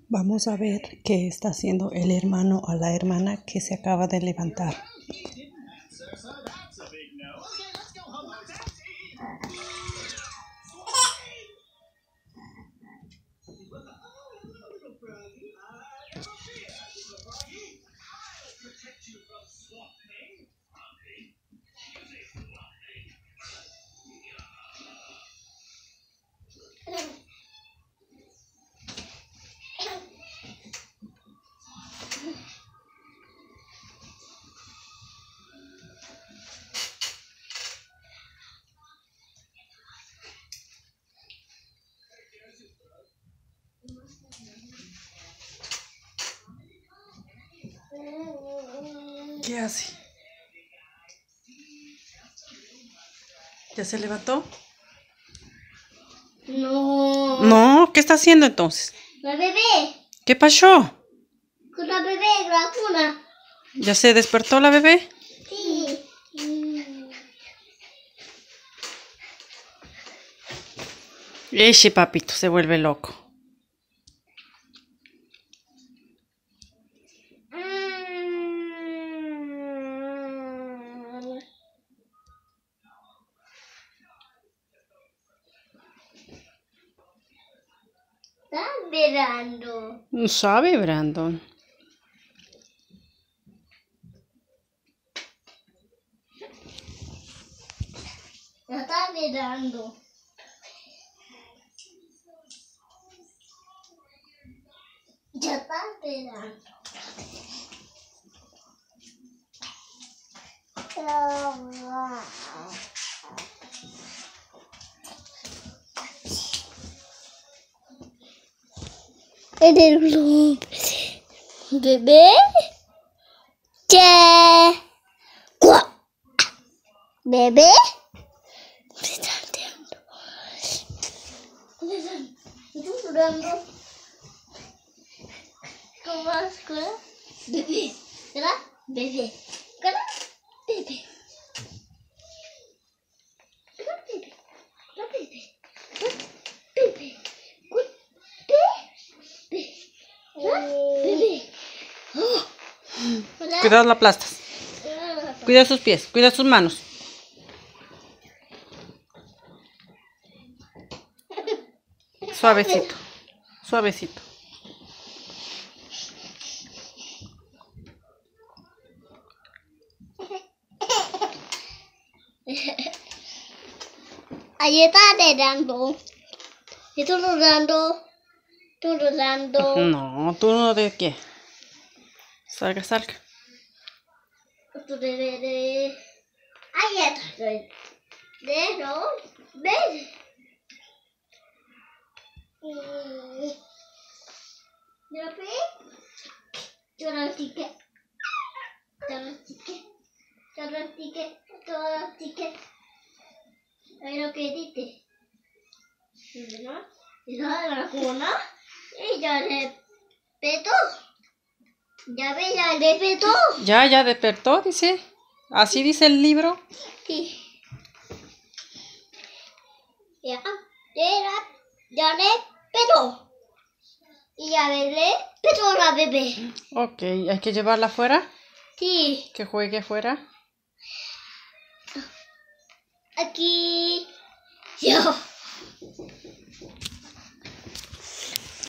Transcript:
Vamos a ver qué está haciendo el hermano o la hermana que se acaba de levantar. ¿Qué hace? ¿Ya se levantó? No. No, ¿qué está haciendo entonces? La bebé. ¿Qué pasó? Con la bebé, la cuna. ¿Ya se despertó la bebé? Sí. Ese papito se vuelve loco. Está mirando. No sabe, Brandon. Ya está mirando. Ya está mirando. El bebé. Che. Bebé. ¿Estás llorando? ¿Cómo vas, Cora? Bebé. ¿Verdad? Bebé. ¿Verdad? Bebé. ¿Verdad, bebé? ¿Verdad, bebé? ¿Verdad, bebé? Bebé. ¿Verdad? Cuidado, la aplastas. Cuida sus pies, cuida sus manos. Suavecito, suavecito. Ahí está llorando. Estoy llorando. Estoy llorando. No, tú no de qué. Salga, salga. Ahí está. Pero, ¿ves? ¿Ya ves? Lloratique. Lloratique. Lloratique. Lloratique. Ahí lo que dice. ¿No? Y la cuna. Y ya le petó. Ya ve, ya le petó. Ya despertó, dice. Así dice el libro. Sí. Ya le petó. Y ya le petó la bebé. Ok, hay que llevarla afuera. Sí. Que juegue afuera. Aquí. Yo.